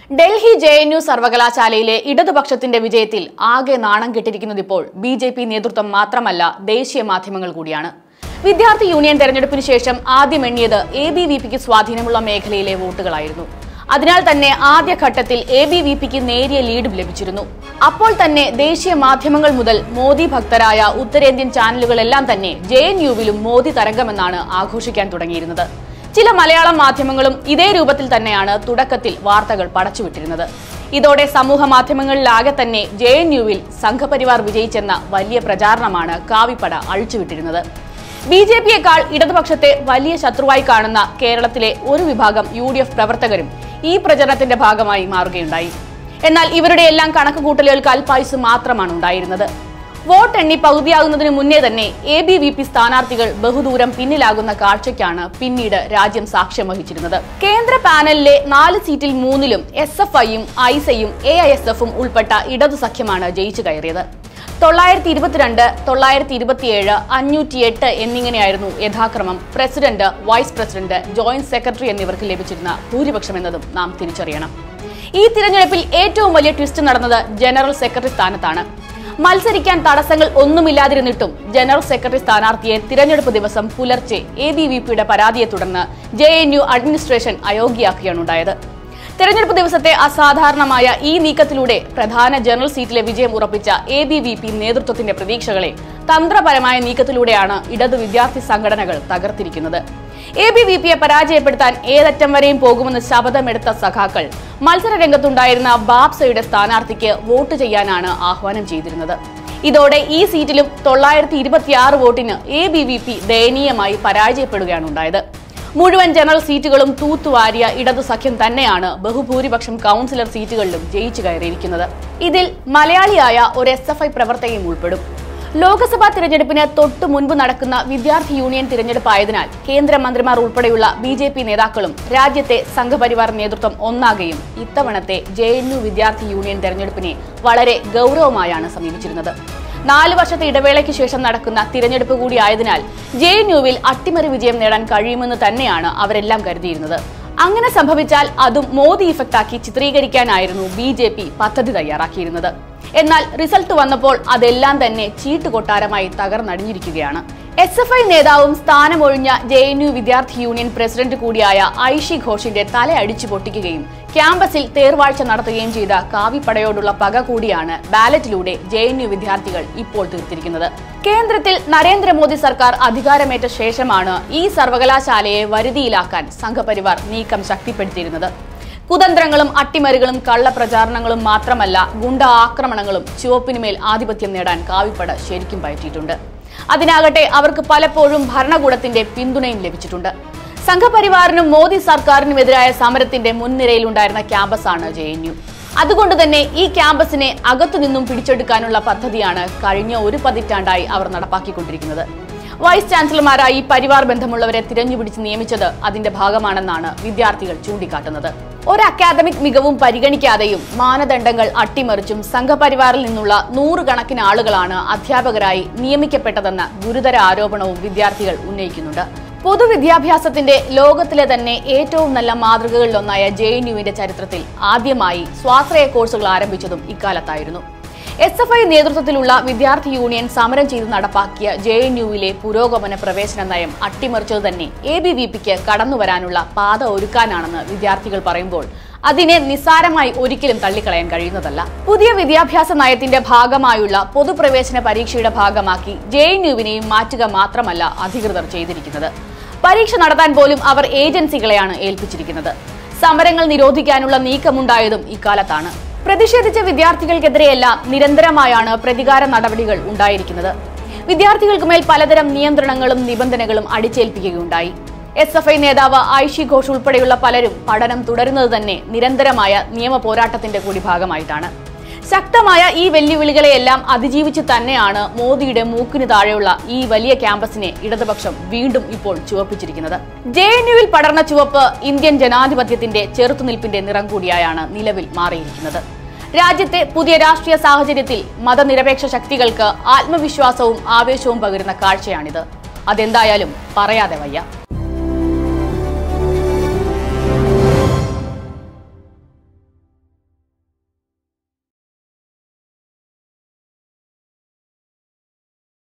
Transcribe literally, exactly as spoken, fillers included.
Delhi J N U സർവകലാശാലയിലെ ഇടതുപക്ഷത്തിന്റെ വിജയത്തിൽ ആകെ നാണം കെട്ടിരിക്കുന്നത് ഇപ്പോൾ ബി ജെ പി നേതൃത്വം മാത്രമല്ല, ദേശീയ മാധ്യമങ്ങൾ കൂടിയാണ്. വിദ്യാർത്ഥി യൂണിയൻ തെരഞ്ഞെടുപ്പിന് ശേഷം ആദ്യം എണ്ണിയത് എ ബി വി പിക്ക് സ്വാധീനമുള്ള മേഖലയിലെ വോട്ടുകളായിരുന്നു. അതിനാൽ തന്നെ ആദ്യഘട്ടത്തിൽ എ ബി വി പിക്ക് നേരിയ ലീഡ് ലഭിച്ചിരുന്നു. അപ്പോൾ തന്നെ ദേശീയ മാധ്യമങ്ങൾ മുതൽ മോദി ഭക്തരായ ഉത്തരേന്ത്യൻ ചാനലുകളെല്ലാം തന്നെ ജെ എൻ യുവിലും മോദി തരംഗമെന്നാണ് ആഘോഷിക്കാൻ തുടങ്ങിയിരുന്നത്. ചില മലയാളം മാധ്യമങ്ങളും ഇതേ രൂപത്തിൽ തന്നെയാണ് തുടക്കത്തിൽ വാർത്തകൾ പടച്ചുവിട്ടിരുന്നത്. ഇതോടെ സമൂഹ മാധ്യമങ്ങളിലാകെ തന്നെ ജെ എൻ യുവിൽ സംഘപരിവാർ വിജയിച്ചെന്ന വലിയ പ്രചാരണമാണ് കാവിപ്പട അഴിച്ചുവിട്ടിരുന്നത്. ബി ജെ പിയേക്കാൾ ഇടതുപക്ഷത്തെ വലിയ ശത്രുവായി കാണുന്ന കേരളത്തിലെ ഒരു വിഭാഗം യു ഡി എഫ് പ്രവർത്തകരും ഈ പ്രചരണത്തിന്റെ ഭാഗമായി മാറുകയുണ്ടായി. എന്നാൽ ഇവരുടെ എല്ലാം കണക്കുകൂട്ടലുകൾക്ക് അൽപായുസ് മാത്രമാണ് ഉണ്ടായിരുന്നത്. വോട്ട് എണ്ണി പകുതിയാകുന്നതിന് മുന്നേ തന്നെ എ ബി വി പി സ്ഥാനാർത്ഥികൾ ബഹുദൂരം പിന്നിലാകുന്ന കാഴ്ചയ്ക്കാണ് പിന്നീട് രാജ്യം സാക്ഷ്യം വഹിച്ചിരുന്നത്. കേന്ദ്ര പാനലിലെ നാല് സീറ്റിൽ മൂന്നിലും എസ് എഫ് ഐയും ഐസയും എ ഐ എസ് എഫും ഉൾപ്പെട്ട ഇടതു സഖ്യമാണ് ജയിച്ചു കയറിയത്. തൊള്ളായിരത്തി ഇരുപത്തിരണ്ട് തൊള്ളായിരത്തി ഇരുപത്തിയേഴ് അഞ്ഞൂറ്റി എട്ട് എന്നിങ്ങനെയായിരുന്നു യഥാക്രമം president, vice president, joint secretary എന്നിവർക്ക് ലഭിച്ചിരുന്ന ഭൂരിപക്ഷം എന്നതും നാം തിരിച്ചറിയണം. ഈ തിരഞ്ഞെടുപ്പിൽ ഏറ്റവും വലിയ ട്വിസ്റ്റ് നടന്നത് ജനറൽ സെക്രട്ടറി സ്ഥാനത്താണ്. മത്സരിക്കാൻ തടസ്സങ്ങൾ ഒന്നുമില്ലാതിരുന്നിട്ടും ജനറൽ സെക്രട്ടറി സ്ഥാനാർത്ഥിയെ തിരഞ്ഞെടുപ്പ് ദിവസം പുലർച്ചെ എ ബി വി പിയുടെ പരാതിയെ തുടർന്ന് ജെ എൻ യു അഡ്മിനിസ്ട്രേഷൻ അയോഗ്യയാക്കുകയാണ് ഉണ്ടായത്. തെരഞ്ഞെടുപ്പ് ദിവസത്തെ അസാധാരണമായ ഈ നീക്കത്തിലൂടെ പ്രധാന ജനറൽ സീറ്റിലെ വിജയം ഉറപ്പിച്ച എ ബി വി പി നേതൃത്വത്തിന്റെ പ്രതീക്ഷകളെ തന്ത്രപരമായ നീക്കത്തിലൂടെയാണ് ഇടതു വിദ്യാർത്ഥി സംഘടനകൾ തകർത്തിരിക്കുന്നത്. എ ബി വി പിയെ പരാജയപ്പെടുത്താൻ ഏതറ്റം വരെയും പോകുമെന്ന് ശപഥമെടുത്ത സഖാക്കൾ മത്സര രംഗത്തുണ്ടായിരുന്ന ബാബ്സയുടെ സ്ഥാനാർത്ഥിക്ക് വോട്ട് ചെയ്യാനാണ് ആഹ്വാനം ചെയ്തിരുന്നത്. ഇതോടെ ഈ സീറ്റിലും തൊള്ളായിരത്തി ഇരുപത്തിയാറ് വോട്ടിന് എ ബി വി പി ദയനീയമായി പരാജയപ്പെടുകയാണ് ഉണ്ടായത്. മുഴുവൻ ജനറൽ സീറ്റുകളും തൂത്തുവാരിയ ഇടതു സഖ്യം തന്നെയാണ് ബഹുഭൂരിപക്ഷം കൗൺസിലർ സീറ്റുകളിലും ജയിച്ചു കയറിയിരിക്കുന്നത്. ഇതിൽ മലയാളിയായ ഒരു എസ് എഫ് ഐ പ്രവർത്തകയും ഉൾപ്പെടും. ലോക്സഭാ തിരഞ്ഞെടുപ്പിന് തൊട്ടു മുൻപ് നടക്കുന്ന വിദ്യാർത്ഥി യൂണിയൻ തിരഞ്ഞെടുപ്പായതിനാൽ കേന്ദ്രമന്ത്രിമാർ ഉൾപ്പെടെയുള്ള ബി ജെ പി നേതാക്കളും രാജ്യത്തെ സംഘപരിവാർ നേതൃത്വം ഒന്നാകെയും ഇത്തവണത്തെ ജെ എൻ യു വിദ്യാർത്ഥി യൂണിയൻ തെരഞ്ഞെടുപ്പിനെ വളരെ ഗൗരവമായാണ് സമീപിച്ചിരുന്നത്. നാല് വർഷത്തെ ഇടവേളയ്ക്ക് ശേഷം നടക്കുന്ന തിരഞ്ഞെടുപ്പ് കൂടി ആയതിനാൽ ജെ എൻ യുവിൽ അട്ടിമറി വിജയം നേടാൻ കഴിയുമെന്ന് തന്നെയാണ് അവരെല്ലാം കരുതിയിരുന്നത്. അങ്ങനെ സംഭവിച്ചാൽ അതും മോദി ഇഫക്റ്റാക്കി ചിത്രീകരിക്കാനായിരുന്നു ബി ജെ പി പദ്ധതി തയ്യാറാക്കിയിരുന്നത്. എന്നാൽ റിസൾട്ട് വന്നപ്പോൾ അതെല്ലാം തന്നെ ചീട്ടുകൊട്ടാരമായി തകർന്നടിഞ്ഞിരിക്കുകയാണ്. എസ് എഫ് ഐ നേതാവും സ്ഥാനമൊഴിഞ്ഞ ജെ എൻ യു വിദ്യാർത്ഥി യൂണിയൻ പ്രസിഡന്റ് കൂടിയായ ഐഷി ഘോഷിന്റെ തല അടിച്ചു പൊട്ടിക്കുകയും ക്യാമ്പസിൽ തേർവാഴ്ച നടത്തുകയും ചെയ്ത കാവിപ്പടയോടുള്ള പക കൂടിയാണ് ബാലറ്റിലൂടെ ജെ എൻ യു വിദ്യാർത്ഥികൾ ഇപ്പോൾ തീർത്തിരിക്കുന്നത്. കേന്ദ്രത്തിൽ നരേന്ദ്രമോദി സർക്കാർ അധികാരമേറ്റ ശേഷമാണ് ഈ സർവകലാശാലയെ വരുതിയിലാക്കാൻ സംഘപരിവാർ നീക്കം ശക്തിപ്പെടുത്തിയിരുന്നത്. കുതന്ത്രങ്ങളും അട്ടിമറികളും കള്ളപ്രചാരണങ്ങളും മാത്രമല്ല, ഗുണ്ട ആക്രമണങ്ങളും ചുവപ്പിനുമേൽ ആധിപത്യം നേടാൻ കാവിപ്പട ശരിക്കും പയറ്റിയിട്ടുണ്ട്. അതിനാകട്ടെ അവർക്ക് പലപ്പോഴും ഭരണകൂടത്തിന്റെ പിന്തുണയും ലഭിച്ചിട്ടുണ്ട്. സംഘപരിവാറിനും മോദി സർക്കാരിനുമെതിരായ സമരത്തിന്റെ മുൻനിരയിലുണ്ടായിരുന്ന ക്യാമ്പസാണ് ജെ എൻ യു. അതുകൊണ്ട് തന്നെ ഈ ക്യാമ്പസിനെ അകത്തുനിന്നും പിടിച്ചെടുക്കാനുള്ള പദ്ധതിയാണ് കഴിഞ്ഞ ഒരു പതിറ്റാണ്ടായി അവർ നടപ്പാക്കിക്കൊണ്ടിരിക്കുന്നത്. വൈസ് ചാൻസലർമാരായി പരിവാർ ബന്ധമുള്ളവരെ തിരഞ്ഞുപിടിച്ച് നിയമിച്ചത് അതിന്റെ ഭാഗമാണെന്നാണ് വിദ്യാർത്ഥികൾ ചൂണ്ടിക്കാട്ടുന്നത്. ഒരു അക്കാദമിക് മികവും പരിഗണിക്കാതെയും മാനദണ്ഡങ്ങൾ അട്ടിമറിച്ചും സംഘപരിവാറിൽ നിന്നുള്ള നൂറുകണക്കിന് ആളുകളാണ് അധ്യാപകരായി നിയമിക്കപ്പെട്ടതെന്ന ഗുരുതര ആരോപണവും വിദ്യാർത്ഥികൾ ഉന്നയിക്കുന്നുണ്ട്. പൊതുവിദ്യാഭ്യാസത്തിന്റെ ലോകത്തിലെ തന്നെ ഏറ്റവും നല്ല മാതൃകകളിലൊന്നായ ജെ എൻ യുവിന്റെ ചരിത്രത്തിൽ ആദ്യമായി സ്വാശ്രയ കോഴ്സുകൾ ആരംഭിച്ചതും ഇക്കാലത്തായിരുന്നു. എസ് എഫ് ഐ നേതൃത്വത്തിലുള്ള വിദ്യാർത്ഥി യൂണിയൻ സമരം ചെയ്ത് നടപ്പാക്കിയ ജെ എൻ യുവിലെ പുരോഗമന പ്രവേശന നയം അട്ടിമറിച്ചത് തന്നെ എ ബി വി പിക്ക് കടന്നുവരാനുള്ള പാത ഒരുക്കാനാണെന്ന് വിദ്യാർത്ഥികൾ പറയുമ്പോൾ അതിനെ നിസ്സാരമായി ഒരിക്കലും തള്ളിക്കളയാൻ കഴിയുന്നതല്ല. പുതിയ വിദ്യാഭ്യാസ നയത്തിന്റെ ഭാഗമായുള്ള പൊതുപ്രവേശന പരീക്ഷയുടെ ഭാഗമാക്കി ജെ എൻ യുവിനെയും മാറ്റുക മാത്രമല്ല അധികൃതർ ചെയ്തിരിക്കുന്നത്. പരീക്ഷ നടത്താൻ പോലും അവർ ഏജൻസികളെയാണ് ഏൽപ്പിച്ചിരിക്കുന്നത്. സമരങ്ങൾ നിരോധിക്കാനുള്ള നീക്കമുണ്ടായതും ഇക്കാലത്താണ്. പ്രതിഷേധിച്ച വിദ്യാർത്ഥികൾക്കെതിരെയെല്ലാം നിരന്തരമായാണ് പ്രതികാര നടപടികൾ ഉണ്ടായിരിക്കുന്നത്. വിദ്യാർത്ഥികൾക്കുമേൽ പലതരം നിയന്ത്രണങ്ങളും നിബന്ധനകളും അടിച്ചേൽപ്പിക്കുകയുണ്ടായി. എസ് എഫ് ഐ നേതാവ് ഐഷി ഘോഷ് ഉൾപ്പെടെയുള്ള പലരും പഠനം തുടരുന്നത് തന്നെ നിരന്തരമായ നിയമ പോരാട്ടത്തിന്റെ കൂടി ഭാഗമായിട്ടാണ്. ശക്തമായ ഈ വെല്ലുവിളികളെയെല്ലാം അതിജീവിച്ച് തന്നെയാണ് മോദിയുടെ മൂക്കിന് താഴെയുള്ള ഈ വലിയ ക്യാമ്പസിനെ ഇടതുപക്ഷം വീണ്ടും ഇപ്പോൾ ചുവപ്പിച്ചിരിക്കുന്നത്. ജെ എൻ യുവിൽ പടർന്ന ചുവപ്പ് ഇന്ത്യൻ ജനാധിപത്യത്തിന്റെ ചെറുത്തുനിൽപ്പിന്റെ നിറം കൂടിയായാണ് നിലവിൽ മാറിയിരിക്കുന്നത്. രാജ്യത്തെ പുതിയ രാഷ്ട്രീയ സാഹചര്യത്തിൽ മതനിരപേക്ഷ ശക്തികൾക്ക് ആത്മവിശ്വാസവും ആവേശവും പകരുന്ന കാഴ്ചയാണിത്. അതെന്തായാലും പറയാതെ വയ്യ.